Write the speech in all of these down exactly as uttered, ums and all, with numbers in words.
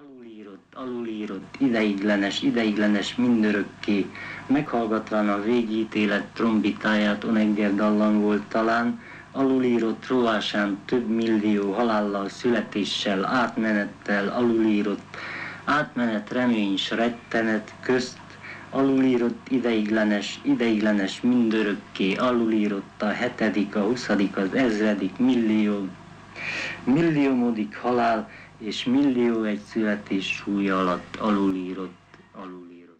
Alulírott, alulírott, ideiglenes, ideiglenes mindörökké, meghallgatlan a végítélet trombitáját, onegger dallam volt talán, alulírott rovásán több millió halállal, születéssel, átmenettel, alulírott, átmenet, remény, s rettenet közt, alulírott, ideiglenes, ideiglenes mindörökké, alulírott a hetedik, a huszadik, az ezredik, millió, milliómodik halál, és millió egy születés súlya alatt alulírott, alulírott.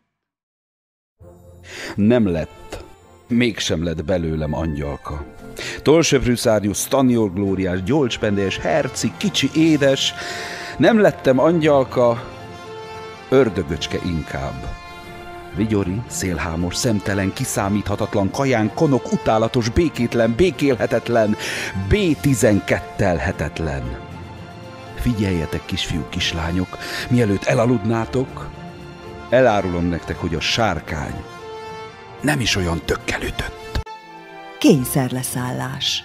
Nem lett, mégsem lett belőlem angyalka. Tolsöprűszárnyú, Stanior glóriás, gyolcspendés, herci, kicsi, édes. Nem lettem angyalka, ördögöcske inkább. Vigyori, szélhámos, szemtelen, kiszámíthatatlan, kaján, konok, utálatos, békétlen, békélhetetlen, bé tizenkettelhetetlen. Figyeljetek, kisfiúk, kislányok, mielőtt elaludnátok, elárulom nektek, hogy a sárkány nem is olyan tökkel ütött. Kényszerleszállás.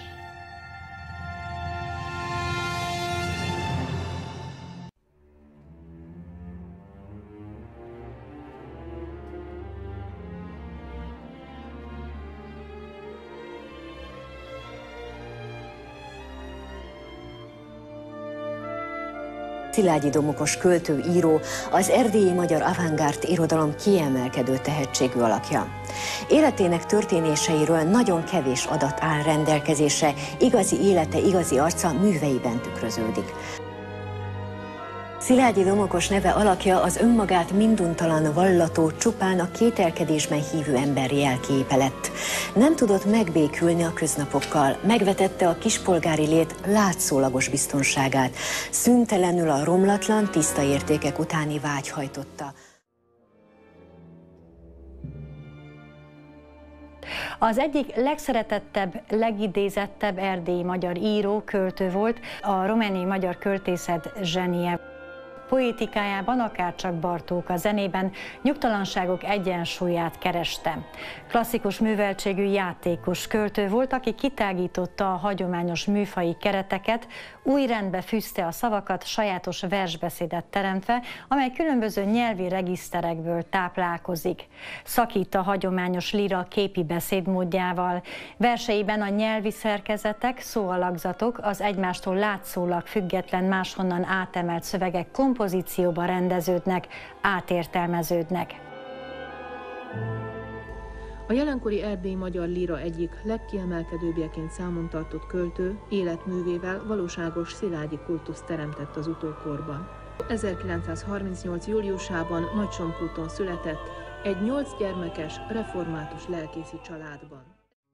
Szilágyi Domokos költő, író, az erdélyi magyar avantgárd irodalom kiemelkedő tehetségű alakja. Életének történéseiről nagyon kevés adat áll rendelkezésre, igazi élete, igazi arca műveiben tükröződik. Szilágyi Domokos neve alakja az önmagát minduntalan vallató, csupán a kételkedésben hívő ember jelképe lett. Nem tudott megbékülni a köznapokkal, megvetette a kispolgári lét látszólagos biztonságát, szüntelenül a romlatlan, tiszta értékek utáni vágy hajtotta. Az egyik legszeretettebb, legidézettebb erdélyi magyar író, költő volt, a romániai magyar költészet zsenie. Poétikájában, akárcsak Bartók a zenében nyugtalanságok egyensúlyát kereste. Klasszikus műveltségű játékos költő volt, aki kitágította a hagyományos műfaji kereteket, új rendbe fűzte a szavakat, sajátos versbeszédet teremtve, amely különböző nyelvi regiszterekből táplálkozik. Szakít a hagyományos lira képi beszédmódjával. Verseiben a nyelvi szerkezetek, szóalakzatok, az egymástól látszólag független, máshonnan átemelt szövegek kompozícióba rendeződnek, átértelmeződnek. A jelenkori erdélyi magyar líra egyik legkiemelkedőbbjeként számon tartott költő életművével valóságos szilágyi kultuszt teremtett az utókorban. ezerkilencszázharmincnyolc. júliusában Nagysomprúton született egy nyolc gyermekes, református lelkészi családban.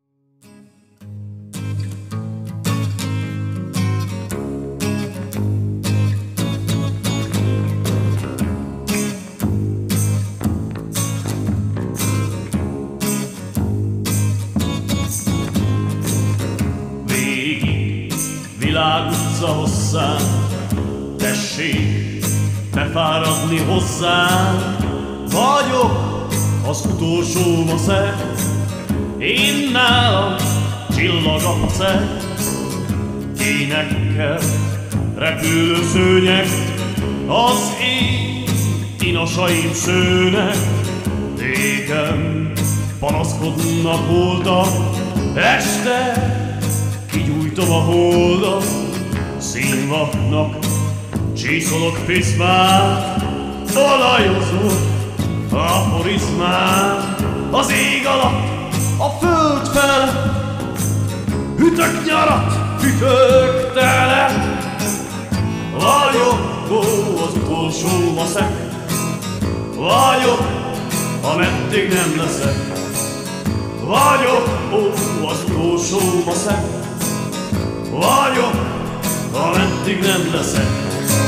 Világutca hosszán, tessék befáradni hozzám. Vagyok az utolsó maszek, én nálam csillag a pacek. Énekkel repülő szőnyek, az én inasaim szőnek. Régen panaszkodnak voltak, este kigyújtom a holdat, színvaknak csíszolok prizmát, olajozok aforizmát. Az ég alatt, a föld fel, hütök nyarat, hütök telet. Vagyok ó, az utolsó maszek, vagyok, ameddig nem leszek. Vagyok ó, az utolsó maszek, vagyok, ameddig nem leszek.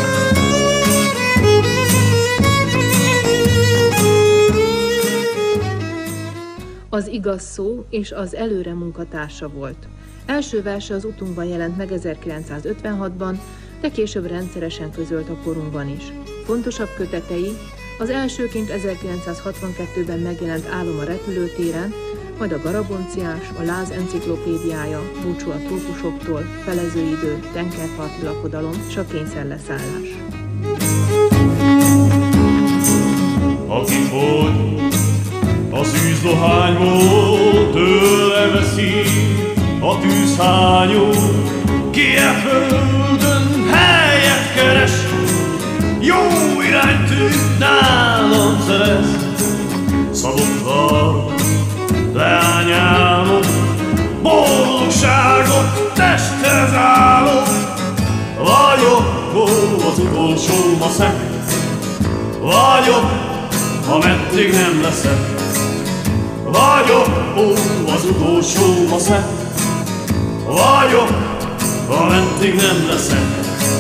Az igaz szó és az előre munkatársa volt. Első verse az Utunkban jelent meg ezerkilencszázötvenhatban, de később rendszeresen közölt a korunkban is. Fontosabb kötetei az elsőként ezerkilencszázhatvankettőben megjelent Álom a repülőtéren, majd a Garabonciás, a Láz enciklopédiája, Búcsú a trópusoktól, Felezőidő, Tengerparti lakodalom és a Kényszerleszállás. aki fogy, az űzdohányból tőle veszi a tűzhányó, ki e földön helyet keres, jó iránytűt nálam szerez. Szabott vár, leányálom, boldogságot testhez állom. Vagyok, ó, az utolsó maszek, vagyok, ameddig nem leszek. Vagyok, ó, az utolsó maszek, vagyok, ameddig nem leszek.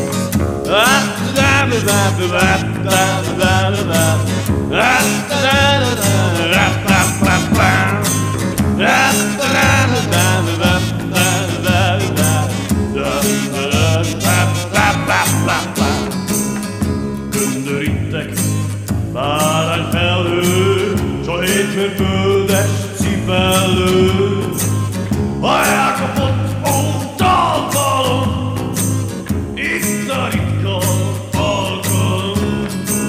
Göndörítek bárányfelhő, s a hétmérföldes cipellő, ha elkapott ótalkalom, itt a ritka alkalom.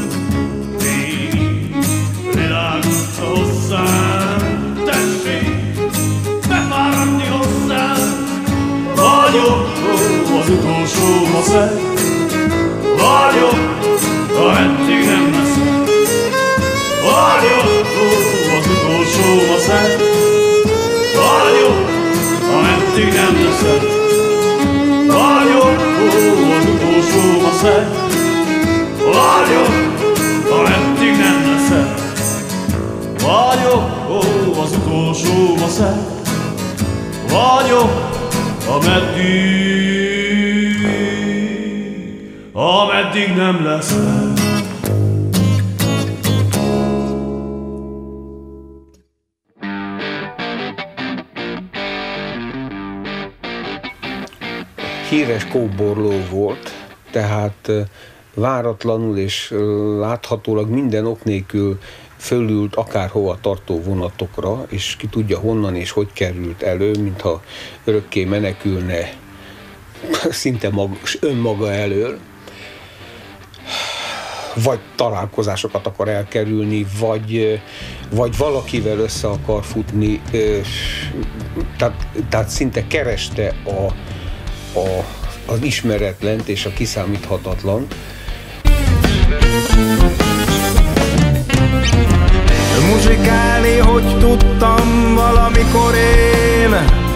Régi világítsa hozzám, tessék befáradni hozzám. Vagyok, ó, az utolsó maszek, vagyok, ameddig nem leszek. Vagyok, ó, az utolsó maszek, vagyok, ameddig nem leszek. Vagyok, ó, az utolsó maszek, vagyok, ameddig nem leszek. Vagyok, ó, az utolsó maszek, vagyok, ameddig, ameddig nem leszek. Híres kóborló volt, tehát váratlanul és láthatólag minden ok nélkül fölült akárhova tartó vonatokra, és ki tudja honnan és hogy került elő, mintha örökké menekülne szinte maga, önmaga elől, vagy találkozásokat akar elkerülni, vagy, vagy valakivel össze akar futni, tehát, tehát szinte kereste a, a, az ismeretlent és a kiszámíthatatlant. Muzsikálni, hogy tudtam valamikor én,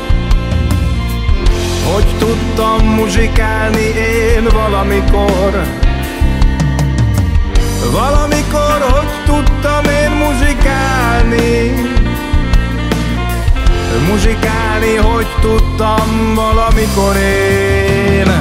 hogy tudtam muzsikálni én valamikor. Valamikor, hogy tudtam én muzsikálni, muzsikálni, hogy tudtam valamikor én.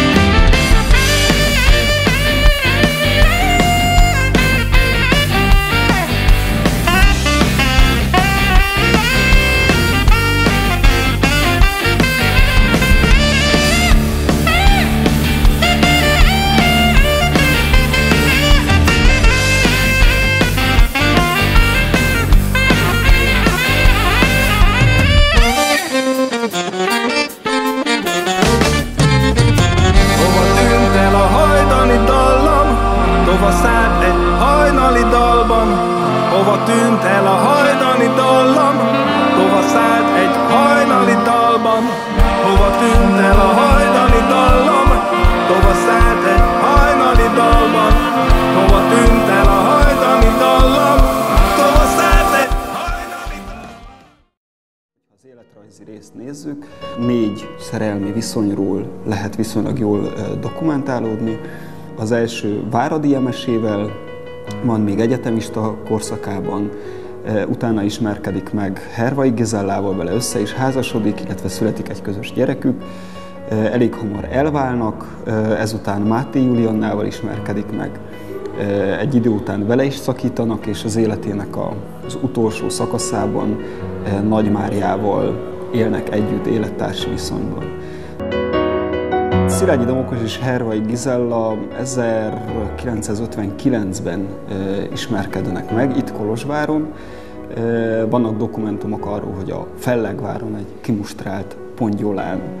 Hova tűnt el a hajdani dallam, hova szállt egy hajnali dalban. Hova tűnt el a hajdani dallam, hova szállt egy hajnali dalban. Hova tűnt el a hajdani dallam, hova szállt egy hajnali dalban. Ha az életrajzi részt nézzük, négy szerelmi viszonyról lehet viszonylag jól dokumentálódni. Az első Váradi Emesével van még egyetemista korszakában, utána ismerkedik meg Hervai Gizellával, vele össze is házasodik, illetve születik egy közös gyerekük. Elég hamar elválnak, ezután Máté Juliannával ismerkedik meg. Egy idő után vele is szakítanak, és az életének az utolsó szakaszában Nagy Máriával élnek együtt élettársi viszonyban. Szilágyi Damokos és Hervai Gizella ezerkilencszázötvenkilencben ismerkednek meg, itt Kolozsváron. Vannak dokumentumok arról, hogy a Fellegváron egy kimustrált pongyolán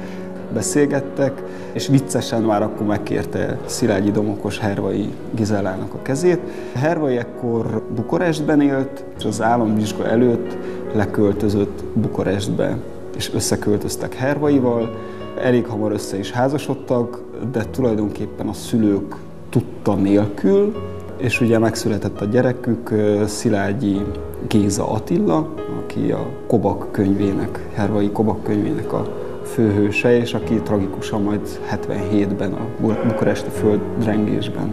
beszélgettek, és viccesen már akkor megkérte Szilágyi Domokos Hervai Gizellának a kezét. Hervai ekkor Bukarestben élt, és az államvizsga előtt leköltözött Bukarestbe, és összeköltöztek Hervaival. Elég hamar össze is házasodtak, de tulajdonképpen a szülők tudta nélkül, és ugye megszületett a gyerekük, Szilágyi Géza Attila, aki a Kobak könyvének, Hervai Kobak könyvének a főhőse, és aki tragikusan majd hetvenhétben a bukaresti földrengésben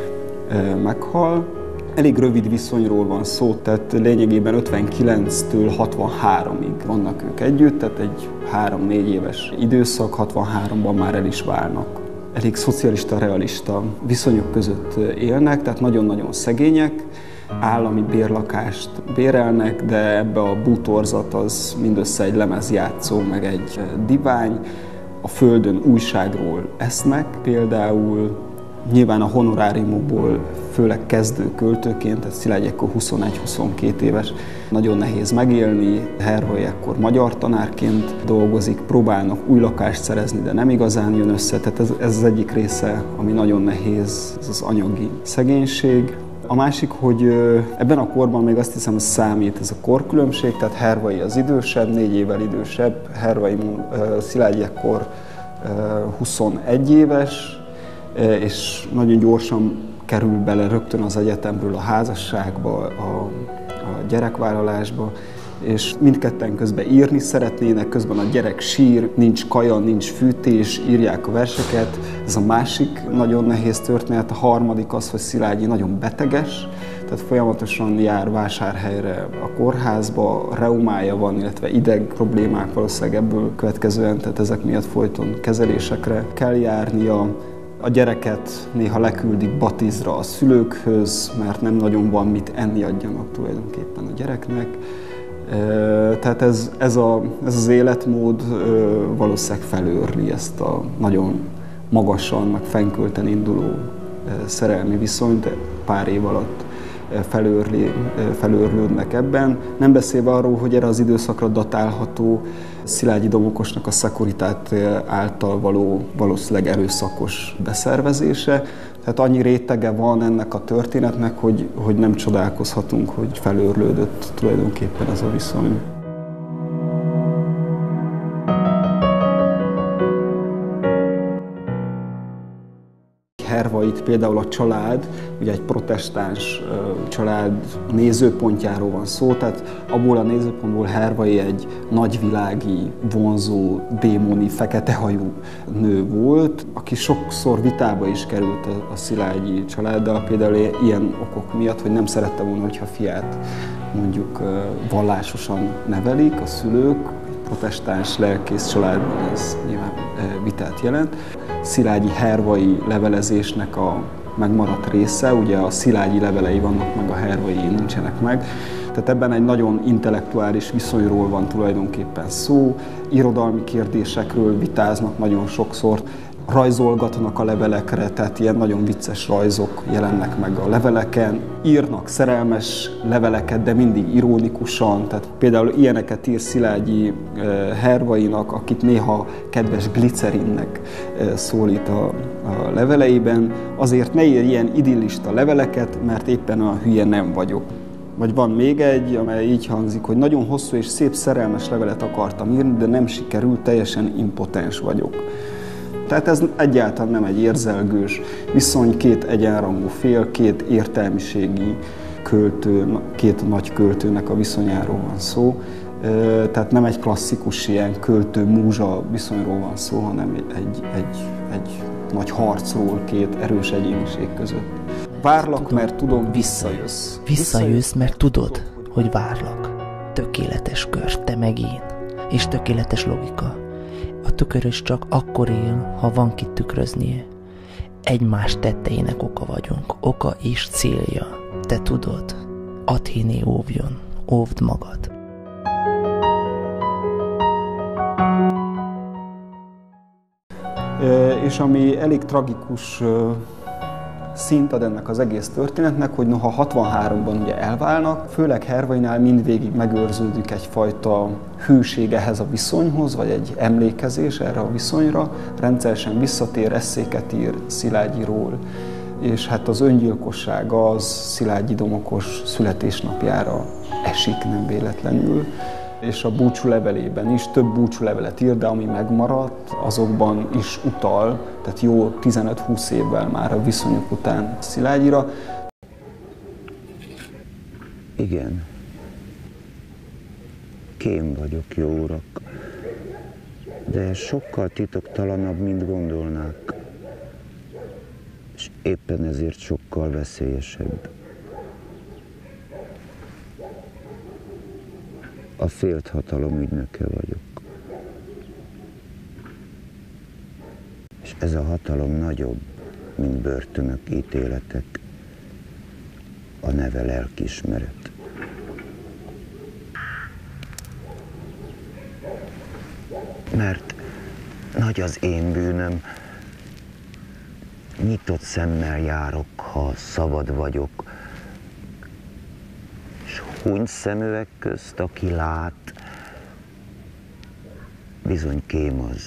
meghal. Elég rövid viszonyról van szó, tehát lényegében ötvenkilenctől hatvanháromig vannak ők együtt, tehát egy három-négy éves időszak, hatvanháromban már el is válnak. Elég szocialista-realista viszonyok között élnek, tehát nagyon-nagyon szegények, állami bérlakást bérelnek, de ebbe a bútorzat az mindössze egy lemezjátszó, meg egy divány. A földön újságról esznek, például nyilván a honoráriumokból, főleg kezdő költőként, tehát Szilágyi ekkor huszonegy-huszonkét éves, nagyon nehéz megélni, Hervai ekkor magyar tanárként dolgozik, próbálnak új lakást szerezni, de nem igazán jön össze, tehát ez, ez az egyik része, ami nagyon nehéz, ez az anyagi szegénység. A másik, hogy ebben a korban még azt hiszem, hogy számít ez a korkülönbség, tehát Hervai az idősebb, négy évvel idősebb, Hervai Szilágyi ekkor huszonegy éves, és nagyon gyorsan kerül bele rögtön az egyetemről a házasságba, a, a gyerekvállalásba, és mindketten közben írni szeretnének, közben a gyerek sír, nincs kaja, nincs fűtés, írják a verseket. Ez a másik nagyon nehéz történet. A harmadik az, hogy Szilágyi nagyon beteges, tehát folyamatosan jár Vásárhelyre a kórházba, reumája van, illetve ideg problémák valószínűleg ebből következően, tehát ezek miatt folyton kezelésekre kell járnia. A gyereket néha leküldik Batizra a szülőkhöz, mert nem nagyon van mit enni adjanak tulajdonképpen a gyereknek. Tehát ez, ez, a, ez az életmód valószínűleg felőrli ezt a nagyon magasan, meg fennkölten induló szerelmi viszonyt, pár év alatt felőrli, felőrlődnek ebben. Nem beszélve arról, hogy erre az időszakra datálható Szilágyi Domokosnak a Szekuritát által való valószínűleg erőszakos beszervezése. Tehát annyi rétege van ennek a történetnek, hogy, hogy nem csodálkozhatunk, hogy felőrlődött tulajdonképpen ez a viszony. Hervait például a család, ugye egy protestáns család nézőpontjáról van szó, tehát abból a nézőpontból Hervai egy nagyvilági, vonzó, démoni, feketehajú nő volt, aki sokszor vitába is került a, a Szilágyi családdal, például ilyen okok miatt, hogy nem szerette volna, hogyha fiát mondjuk vallásosan nevelik a szülők, protestáns lelkész családban ez nyilván vitát jelent. Szilágyi Hervai levelezésnek a megmaradt része, ugye a Szilágyi levelei vannak meg, a Hervai nincsenek meg. Tehát ebben egy nagyon intellektuális viszonyról van tulajdonképpen szó, irodalmi kérdésekről vitáznak nagyon sokszor, rajzolgatnak a levelekre, tehát ilyen nagyon vicces rajzok jelennek meg a leveleken. Írnak szerelmes leveleket, de mindig ironikusan, tehát például ilyeneket ír Szilágyi Hervainak, akit néha kedves glicerinnek szólít a, a leveleiben. Azért ne írj ilyen idillista leveleket, mert éppen a hülye nem vagyok. Vagy van még egy, amely így hangzik, hogy nagyon hosszú és szép szerelmes levelet akartam írni, de nem sikerült, teljesen impotens vagyok. Tehát ez egyáltalán nem egy érzelgős viszony, két egyenrangú fél, két értelmiségi költő, két nagy költőnek a viszonyáról van szó. Tehát nem egy klasszikus ilyen költő-múzsa viszonyról van szó, hanem egy, egy, egy nagy harcról két erős egyéniség között. Várlak, tudom, mert tudom, visszajössz. Visszajössz, mert tudod, hogy várlak. Tökéletes kör, te meg én. És tökéletes logika. A tükrös csak akkor él, ha van kit tükröznie. Egymás tetteinek oka vagyunk, oka és célja. Te tudod, Athéné óvjon, óvd magad. És ami elég tragikus színt ad ennek az egész történetnek, hogy noha hatvanháromban ugye elválnak, főleg Hervainál mindvégig megőrződik egyfajta hűség ehhez a viszonyhoz, vagy egy emlékezés erre a viszonyra, rendszeresen visszatér, esszéket ír Szilágyiról, és hát az öngyilkosság az Szilágyi Domokos születésnapjára esik nem véletlenül, és a búcsúlevelében is több búcsúlevelet ír, de ami megmaradt, azokban is utal, tehát jó tizenöt-húsz évvel már a viszonyok után Szilágyira. Igen. Kém vagyok, jó urak, de sokkal titoktalanabb, mint gondolnák, és éppen ezért sokkal veszélyesebb. A félt hatalom ügynöke vagyok. És ez a hatalom nagyobb, mint börtönök, ítéletek, a neve lelkiismeret. Mert nagy az én bűnöm, nyitott szemmel járok, ha szabad vagyok, és huncs szemüveg közt, aki lát, bizony kém az.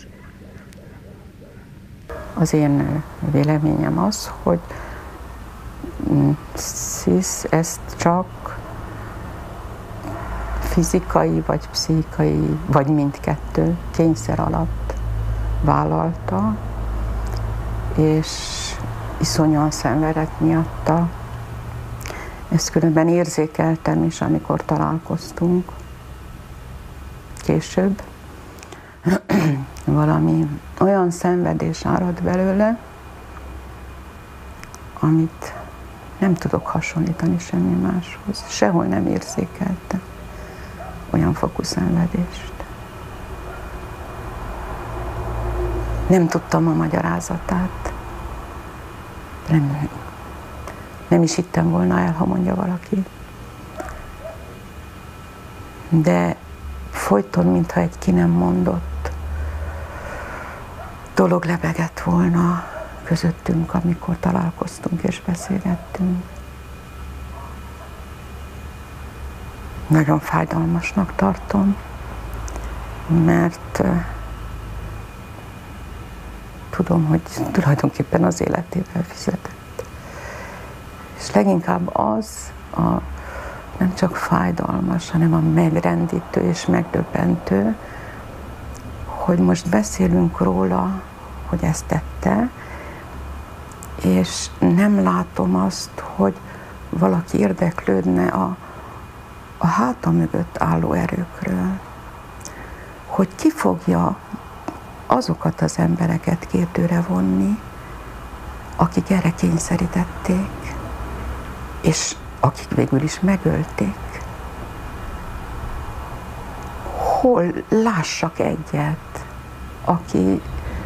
Az én véleményem az, hogy Szisz ezt csak fizikai vagy pszichikai, vagy mindkettő kényszer alatt vállalta, és iszonyan szenvedett miatta. Ezt különben érzékeltem is, amikor találkoztunk később. Valami olyan szenvedés árad belőle, amit nem tudok hasonlítani semmi máshoz. Sehol nem érzékeltem olyan fokú szenvedést. Nem tudtam a magyarázatát. Nem, nem is hittem volna el, ha mondja valaki. De folyton, mintha egy ki nem mondott dolog lebegett volna közöttünk, amikor találkoztunk és beszélgettünk. Nagyon fájdalmasnak tartom, mert tudom, hogy tulajdonképpen az életével fizetett. És leginkább az a nem csak fájdalmas, hanem a megrendítő és megdöbbentő, hogy most beszélünk róla, hogy ezt tette, és nem látom azt, hogy valaki érdeklődne a, a háta mögött álló erőkről, hogy ki fogja azokat az embereket kérdőre vonni, akik erre kényszerítették, és akik végül is megölték. Hol lássak egyet, aki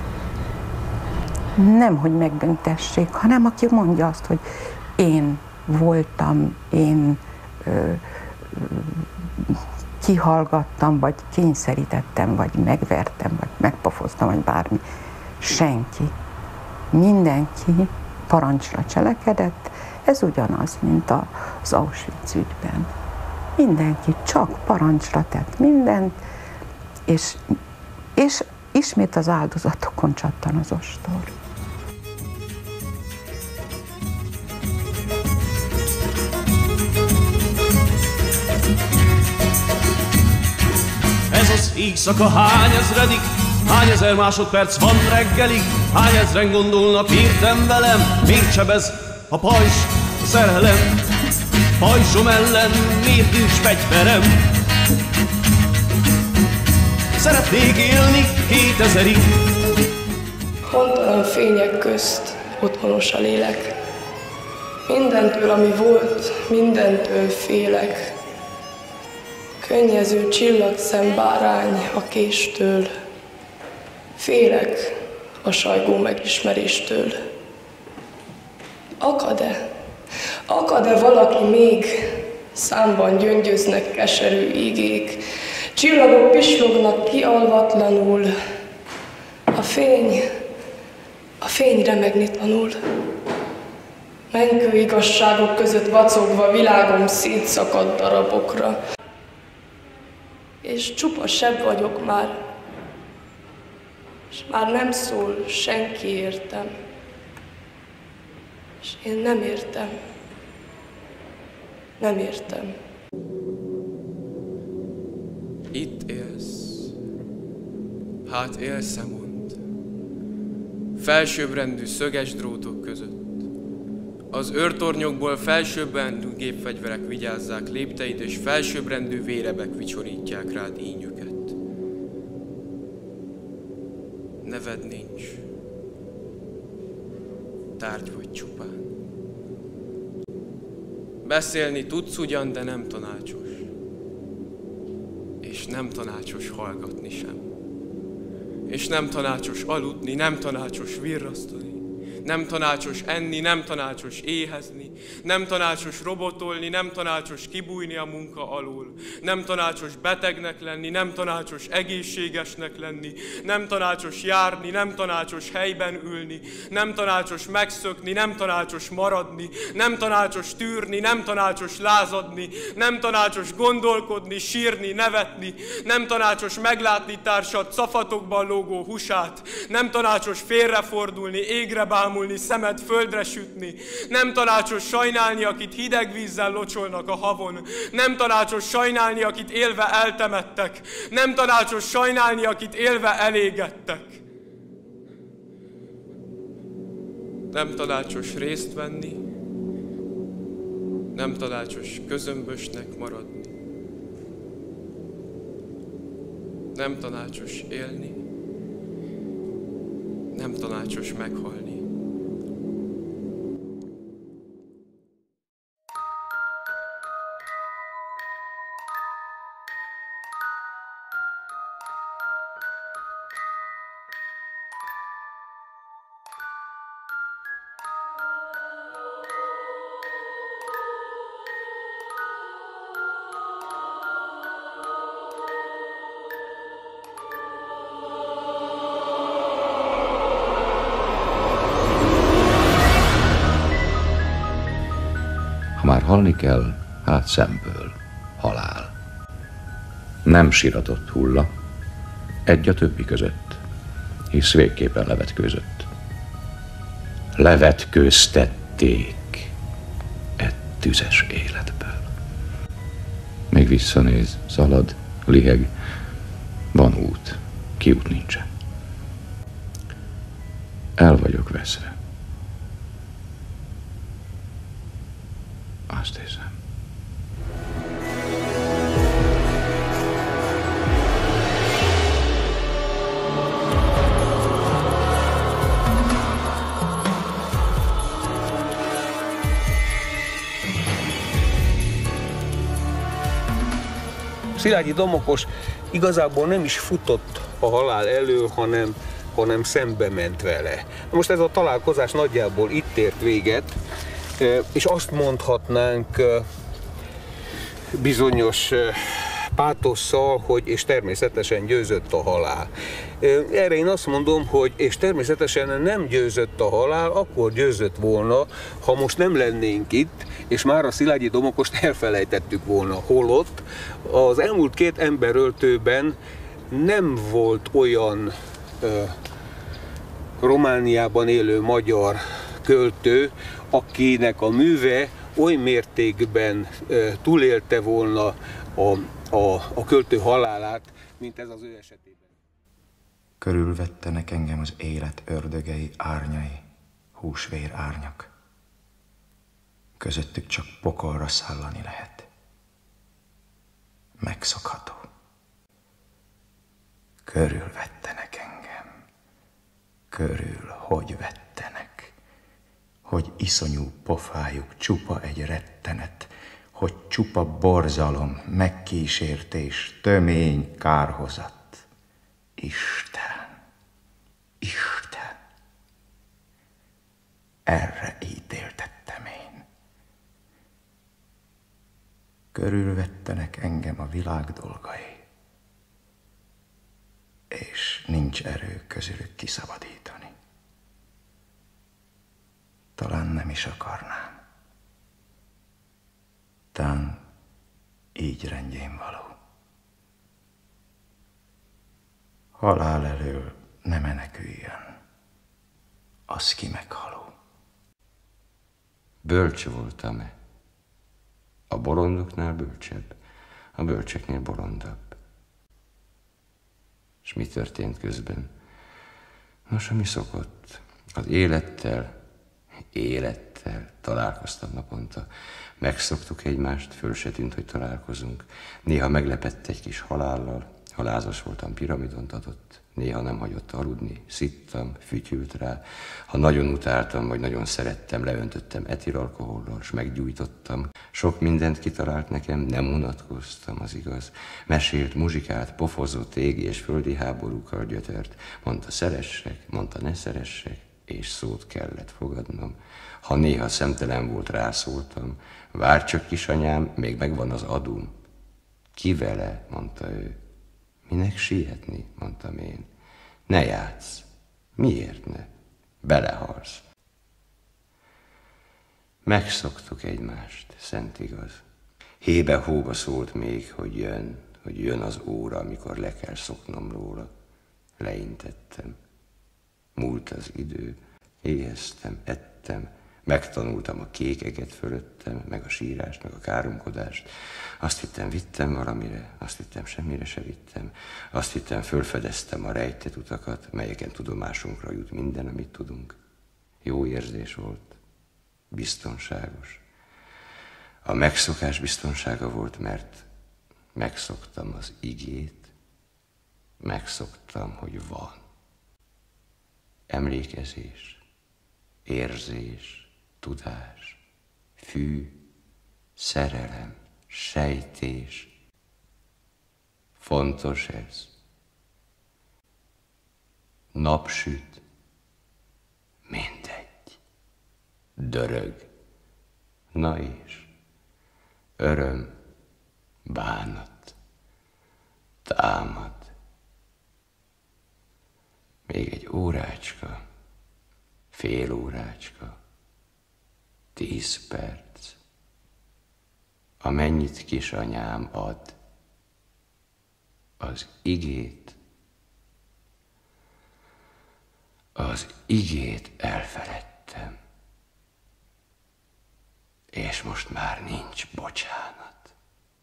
nem, hogy megbüntessék, hanem aki mondja azt, hogy én voltam, én ö, kihallgattam, vagy kényszerítettem, vagy megvertem, vagy megpofoztam, vagy bármi. Senki. Mindenki parancsra cselekedett. Ez ugyanaz, mint az Auschwitz ügyben. Mindenki csak parancsra tett mindent, és, és ismét az áldozatokon csattan az ostor. Ez az éjszaka hány ezredik, hány ezer másodperc van reggelig, hány ezren gondolnak értem velem, még sebez a pajzs, a szerelem, pajzsom ellen miért nincs fegyverem? Szeretnék élni kétezerig. Hontalan fények közt otthonos a lélek. Mindentől, ami volt, mindentől félek. Könnyező csillagszembárány a késtől. Félek a sajgó megismeréstől. Akad-e? Akad-e valaki még? Számban gyöngyöznek keserű igék. Csillagok pislognak kialvatlanul. A fény, a fény remegni tanul. Menykő igazságok között vacogva világom szétszakadt darabokra. És csupa seb vagyok már, és már nem szól senki értem. És én nem értem. Nem értem. Itt élsz. Hát élsz-e, mondd. Felsőbbrendű szöges drótok között. Az őrtornyokból felsőbbrendű gépfegyverek vigyázzák lépteid, és felsőbbrendű vérebek vicsorítják rád ínyüket. Neved nincs. Tárgy vagy csupán. Beszélni tudsz ugyan, de nem tanácsos. És nem tanácsos hallgatni sem. És nem tanácsos aludni, nem tanácsos virrasztani. Nem tanácsos enni, nem tanácsos éhezni, nem tanácsos robotolni, nem tanácsos kibújni a munka alól, nem tanácsos betegnek lenni, nem tanácsos egészségesnek lenni, nem tanácsos járni, nem tanácsos helyben ülni, nem tanácsos megszökni, nem tanácsos maradni, nem tanácsos tűrni, nem tanácsos lázadni, nem tanácsos gondolkodni, sírni, nevetni, nem tanácsos meglátni társad szafatokban lógó húsát, nem tanácsos félrefordulni, égre bámulni, szemet földre sütni. Nem tanácsos sajnálni, akit hideg vízzel locsolnak a havon. Nem tanácsos sajnálni, akit élve eltemettek. Nem tanácsos sajnálni, akit élve elégettek. Nem tanácsos részt venni. Nem tanácsos közömbösnek maradni. Nem tanácsos élni. Nem tanácsos meghalni. Ha már halni kell, hát szemből, halál. Nem siratott hulla, egy a többi között, hisz végképpen levetkőzött. Levetkőztették e tüzes életből. Még visszanéz, szalad, liheg, van út, kiút nincsen. El vagyok veszve. Azt hiszem. Szilágyi Domokos igazából nem is futott a halál elől, hanem, hanem szembe ment vele. Most ez a találkozás nagyjából itt ért véget, és azt mondhatnánk bizonyos pátosszal, hogy és természetesen győzött a halál. Erre én azt mondom, hogy és természetesen nem győzött a halál, akkor győzött volna, ha most nem lennénk itt, és már a Szilágyi Domokost elfelejtettük volna. Holott az elmúlt két emberöltőben nem volt olyan ö, Romániában élő magyar költő, akinek a műve oly mértékben ö, túlélte volna a, a, a költő halálát, mint ez az ő esetében. Körülvettenek engem az élet ördögei, árnyai, húsvér árnyak. Közöttük csak pokolra szállani lehet. Megszokható. Körülvettenek engem. Körül hogy vettenek. Hogy iszonyú pofájuk csupa egy rettenet, hogy csupa borzalom, megkísértés, tömény, kárhozat. Isten, Isten, erre ítéltettem én. Körülvettenek engem a világ dolgai, és nincs erő közülük kiszabadítani. talán nem is akarnám. Tán így rendjén való. Halál elől ne meneküljön, az ki meghaló. Bölcs voltam-e? A bolondoknál bölcsebb, a bölcseknél bolondabb. És mi történt közben? Nos, ami szokott, az élettel, élettel találkoztam naponta. Megszoktuk egymást, föl se tűnt, hogy találkozunk. Néha meglepett egy kis halállal, ha lázas voltam, piramidont adott. Néha nem hagyott aludni, szittam, fütyült rá. Ha nagyon utáltam, vagy nagyon szerettem, leöntöttem etilalkohollal, s meggyújtottam. Sok mindent kitalált nekem, nem unatkoztam, az igaz. Mesélt, muzsikált, pofozott, égi és földi háborúkkal gyötört. Mondta, szeressek, mondta, ne szeressek, és szót kellett fogadnom. Ha néha szemtelen volt, rászóltam. Várj csak, kisanyám, még megvan az adum. Ki vele, mondta ő. Minek sietni, mondtam én. Ne játsz. Miért ne? Belehalsz. Megszoktuk egymást, szent igaz. Hébe-hóba szólt még, hogy jön, hogy jön az óra, amikor le kell szoknom róla. Leintettem. Múlt az idő, éheztem, ettem, megtanultam a kékeget fölöttem, meg a sírást, meg a káromkodást. Azt hittem, vittem valamire, azt hittem, semmire se vittem. Azt hittem, fölfedeztem a rejtett utakat, melyeken tudomásunkra jut minden, amit tudunk. Jó érzés volt, biztonságos. A megszokás biztonsága volt, mert megszoktam az igét, megszoktam, hogy van. Emlékezés, érzés, tudás, fű, szerelem, sejtés. Fontos ez. Napsüt, mindegy. Dörög, na és öröm, bánat, támad. Még egy órácska, fél órácska, tíz perc, amennyit kisanyám ad, az igét, az igét elfeledtem, és most már nincs bocsánat.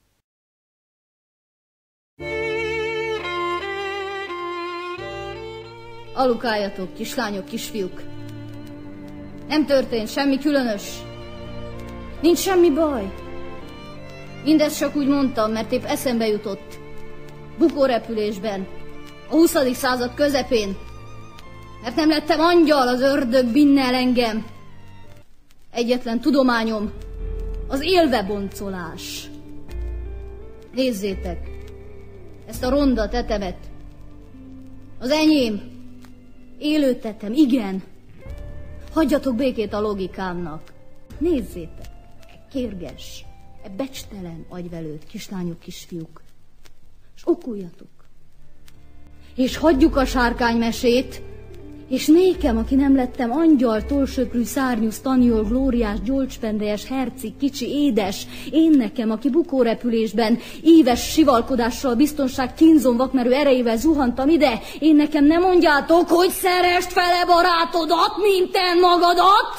Alukáljatok, kislányok, kisfiúk. Nem történt semmi különös. Nincs semmi baj. Mindezt csak úgy mondtam, mert épp eszembe jutott. Bukórepülésben, a huszadik század közepén. Mert nem lettem angyal, az ördög binnel engem. Egyetlen tudományom az élveboncolás. Nézzétek, ezt a ronda tetemet. Az enyém. Élő tetem, igen. Hagyjatok békét a logikámnak. Nézzétek, e kérges, e becstelen agyvelőt, kislányok, kisfiúk. És okuljatok. És hagyjuk a sárkánymesét, és nékem, aki nem lettem angyal, tolsöprű, szárnyú, stanyol, glóriás, gyolcspendejes, herceg, kicsi, édes, én nekem, aki bukórepülésben íves sivalkodással, biztonság kínzon vakmerő erejével zuhantam ide, én nekem nem mondjátok, hogy szeresd fele barátodat, mint te magadat!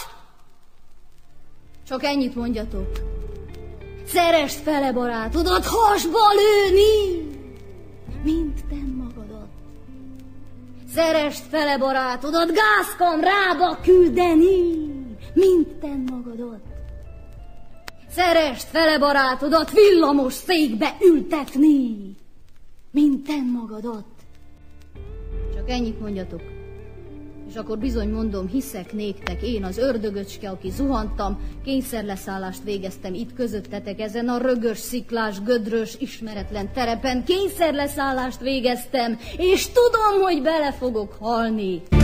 Csak ennyit mondjatok. Szeresd fele barátodat, hasba lőni, mint te magadat. Szeresd fele barátodat, gázkamrába küldeni, mint te magadat. Szeresd fele barátodat, villamos székbe ültetni, mint te magadat. Csak ennyit mondjatok, és akkor bizony mondom, hiszek néktek, én az ördögöcske, aki zuhantam, kényszerleszállást végeztem itt közöttetek ezen a rögös, sziklás, gödrös, ismeretlen terepen, kényszerleszállást végeztem, és tudom, hogy bele fogok halni.